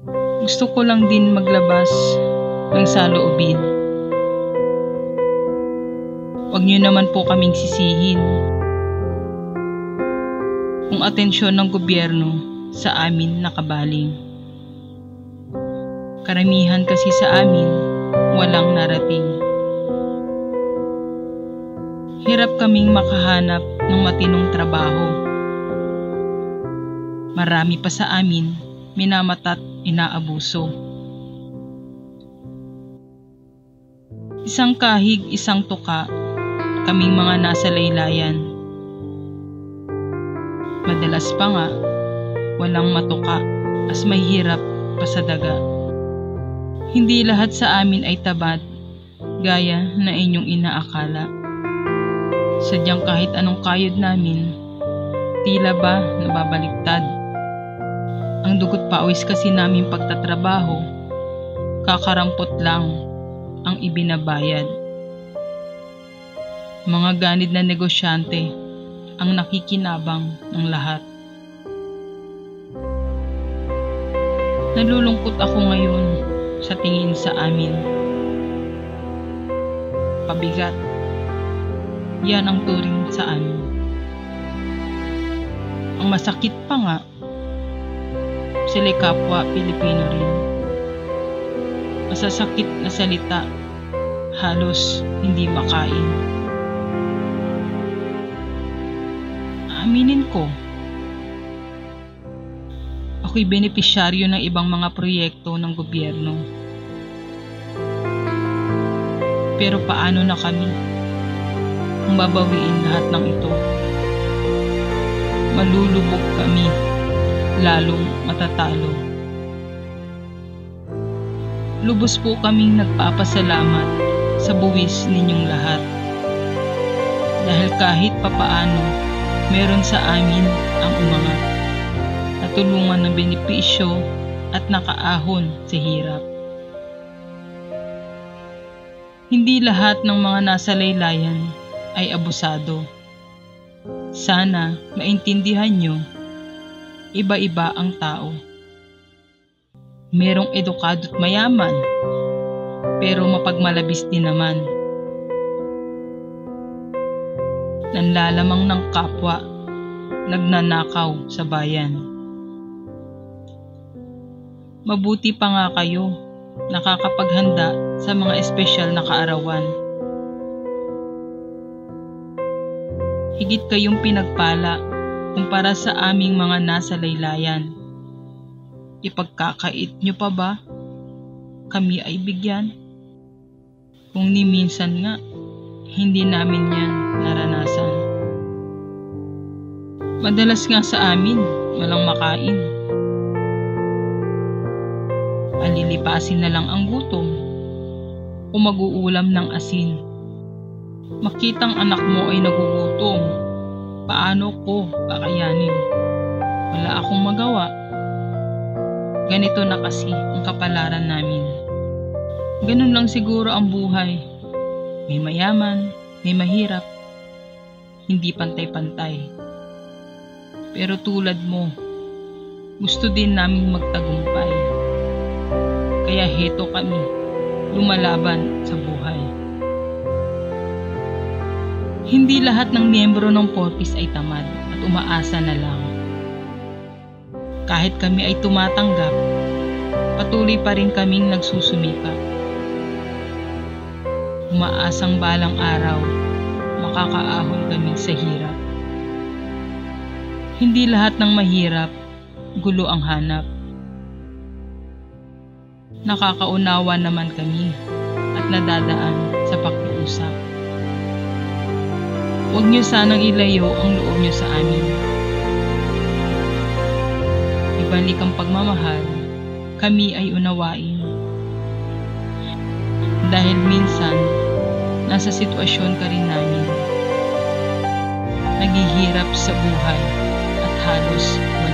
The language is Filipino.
Gusto ko lang din maglabas ng saloobin. Huwag niyo naman po kaming sisihin kung atensyon ng gobyerno sa amin nakabaling. Karamihan kasi sa amin walang narating. Hirap kaming makahanap ng matinong trabaho. Marami pa sa amin minamata't inaabuso. Isang kahig, isang tuka, kaming mga nasa laylayan. Madalas pa nga, walang matuka, as mahirap pa sa daga. Hindi lahat sa amin ay tabad, gaya na inyong inaakala. Sadyang kahit anong kayod namin, tila ba nababaliktad. Ang dugot pawis kasi namin pagtatrabaho, kakarampot lang ang ibinabayad. Mga ganid na negosyante ang nakikinabang ng lahat. Nalulungkot ako ngayon sa tingin sa amin. Pabigat. Yan ang turing sa amin. Ang masakit pa nga, sila'y kapwa Pilipino rin. Masasakit na salita, halos hindi makain. Aminin ko, ako'y benepisyaryo ng ibang mga proyekto ng gobyerno. Pero paano na kami kung babawiin lahat ng ito? Malulubog kami, lalong matatalo. Lubos po kaming nagpapasalamat sa buwis ninyong lahat. Dahil kahit papaano, meron sa amin ang umangat, natulungan ng benepisyo at nakaahon sa hirap. Hindi lahat ng mga nasa laylayan ay abusado. Sana maintindihan nyo, iba-iba ang tao. Merong edukado't mayaman, pero mapagmalabis din naman. Nanlalamang ng kapwa, nagnanakaw sa bayan. Mabuti pa nga kayo, nakakapaghanda sa mga espesyal na kaarawan. Higit kayong pinagpala kumpara sa aming mga nasa laylayan. Ipagkakait nyo pa ba kami ay bigyan? Kung ni minsan nga, hindi namin yan naranasan. Madalas nga sa amin, walang makain. Alilipasin na lang ang gutom o mag-uulam ng asin. Makitang anak mo ay nagugutom, paano ko kakayanin? Wala akong magawa. Ganito na kasi ang kapalaran namin. Ganun lang siguro ang buhay. May mayaman, may mahirap. Hindi pantay-pantay. Pero tulad mo, gusto din naming magtagumpay. Kaya heto kami, lumalaban sa buhay. Hindi lahat ng miyembro ng Fortis ay tamad at umaasa na lang. Kahit kami ay tumatanggap, patuloy pa rin kaming nagsusumikap. Umaasang balang araw, makakaahon kami sa hirap. Hindi lahat ng mahirap, gulo ang hanap. Nakakaunawa naman kami at nadadaan sa pakiusap. Huwag niyo sanang ilayo ang loob niyo sa amin. Ibalik ang pagmamahal, kami ay unawain. Dahil minsan, nasa sitwasyon ka rin namin. Naghihirap sa buhay at halos